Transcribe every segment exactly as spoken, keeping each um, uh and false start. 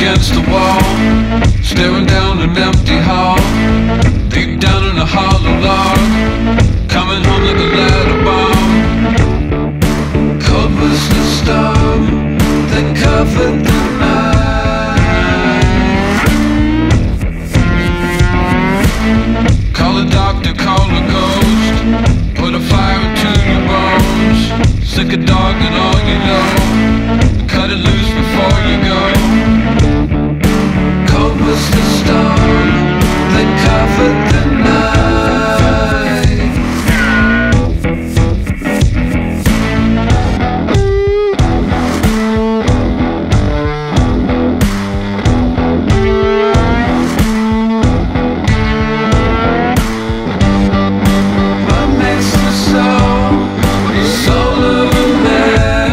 against the wall, staring down an empty hall. Deep down in a hollow log, coming home like a ladder bomb. Cold was the storm that covered the night. Call a doctor, call a ghost, put a fire into your bones. Sick a dog and all you know, cut it loose before you go. Cold was the storm that covered the night. What makes the soul, the soul of a man?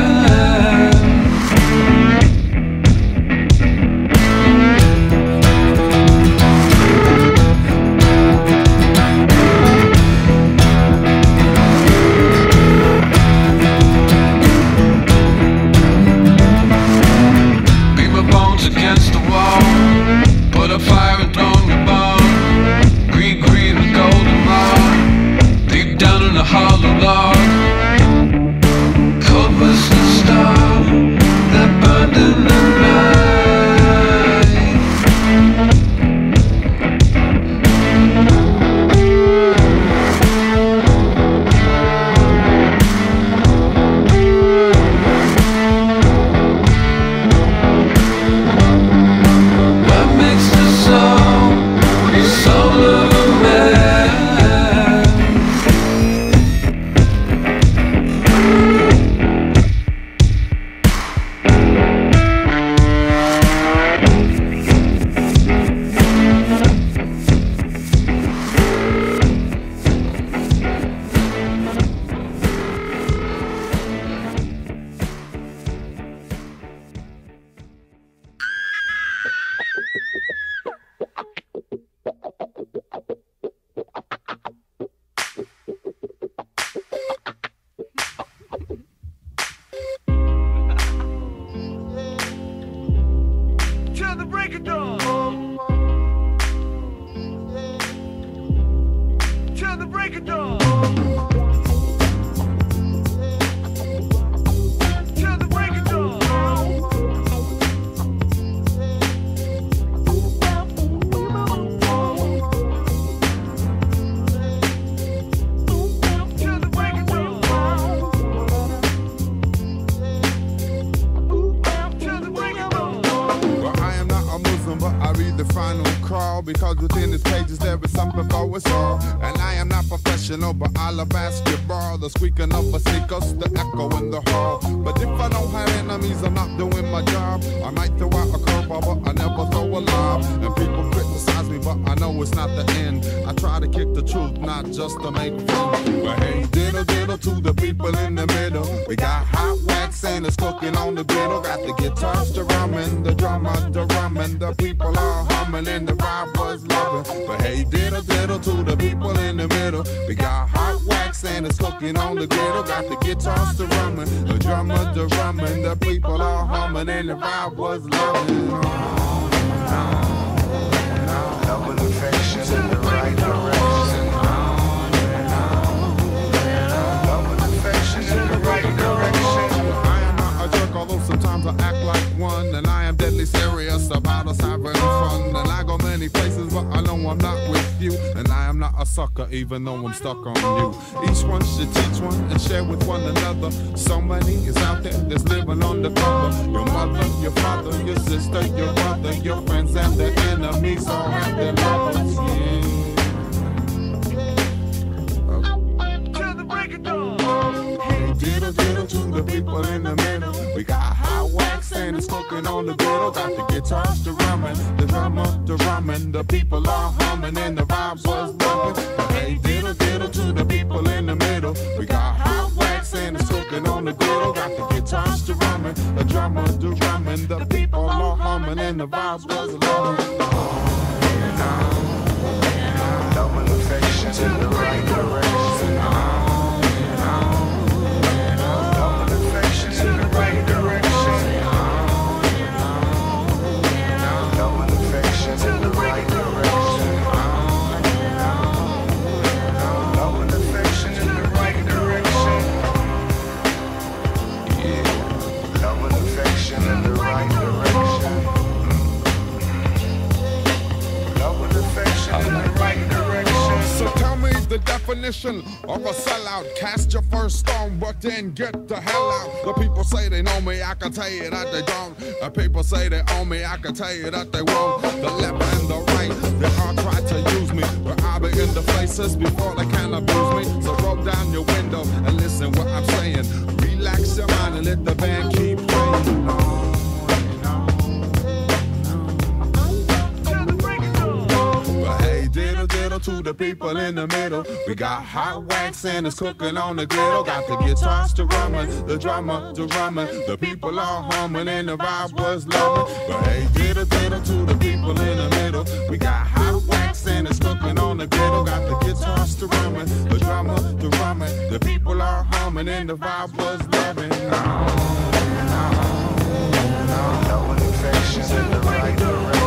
Beat my bones against the wall, put a fire and throw me bomb. Green, green and golden raw, deep down in a hollow log. Cold was the storm that burned in the night. What makes the soul, the soul of a man? Till the break of dawn. Till the break of dawn. Till the break of dawn. Till the break of dawn. Till the break of dawn. Well, I am not a Muslim, but I read the final call, because within its pages there is something for us all. And I am not professional, but I love basketball. The squeaking of a sneakers, the echo in the hall. But if I don't have enemies, I'm not doing my job. I might throw out a curveball, but I never throw a lob. And people criticize me, but I know it's not the end. I try to kick the truth, not just to make fun. But hey, diddle diddle to the people in the middle. We got hot wax and it's cooking on the griddle. Got the guitars to rumming, the drummer to rumming. The people are humming and the vibe was loving. But hey, diddle diddle to the people in the middle. We got hot wax and it's cooking on the griddle. Got the guitars to rumming, the drummer to rumming. The people are humming and the vibe was loving. Love and affection in the right direction. Love and affection in the right direction. I am not a jerk, although sometimes I act like one. And I am deadly serious about us having fun. And I go many places, but I know I'm not with you. And I am not a sucker, even though I'm stuck on you. Each one should teach one and share with one another. So many is out there that's living on the cover. Your mother, your father, your sister, your brother, your friends and their enemies all have their lovers, yeah. Till the break of dawn. Hey, diddle diddle to the people in the middle. We got hot wax and it's cooking on the griddle. Got the guitars to rumming, the drummer to rumming. The people are humming and the vibe was bumping. Hey, diddle diddle to the people in the middle. We got hot wax and it's cooking on the griddle. Got the guitars to rumming, the drummer to rumming. The people are humming and the vibes was loving. Love and affection in the right direction. Love and affection in the right direction. definition of a sellout. Cast your first stone, but then get the hell out. The people say they know me, I can tell you that they don't. The people say they own me, I can tell you that they won't. The left and the right, they all try to use me, but I'll be in the places before they can abuse me. So roll down your window and listen what I'm saying. Relax your mind and let the band keep playing. Diddle diddle to the people in the middle. We got hot wax and it's cooking on the griddle. Got the guitars to rumming, the drummer to rumming. The people all humming and the vibe was loving. But hey, diddle diddle to the people in the middle. We got hot wax and it's cooking on the griddle. Got the guitars to rumming, the drummer to rumming. The people all humming and the vibe was loving. No infections in the right direction.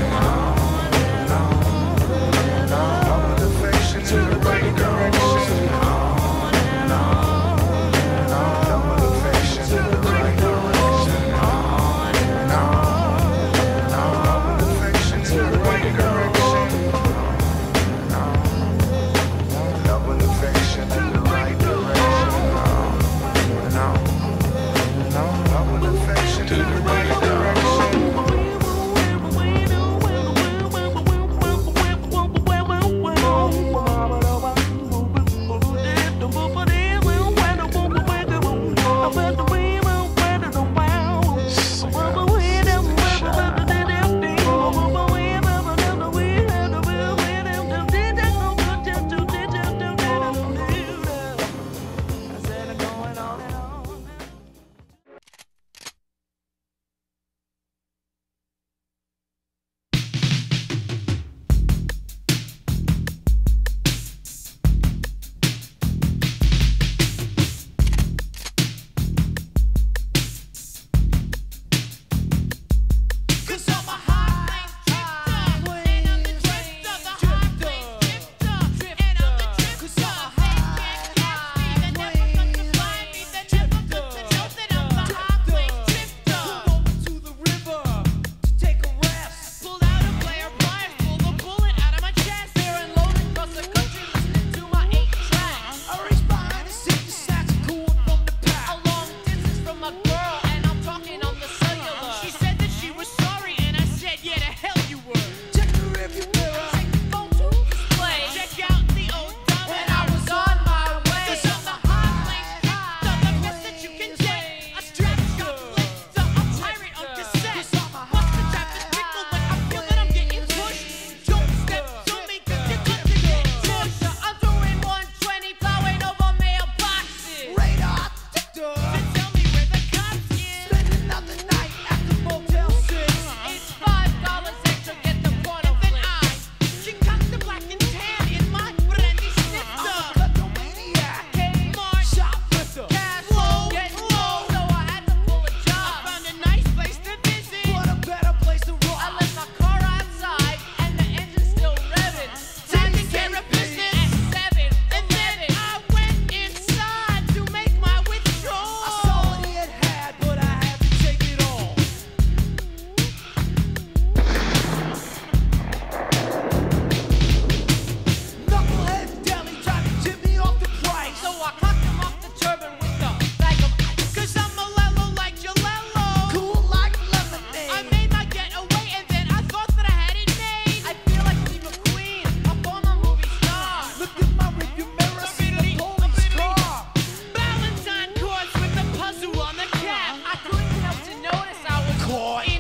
To the right direction. Double affection to the right direction. Double affection to the right direction. Double affection to the right direction. Double affection to the right direction. Caught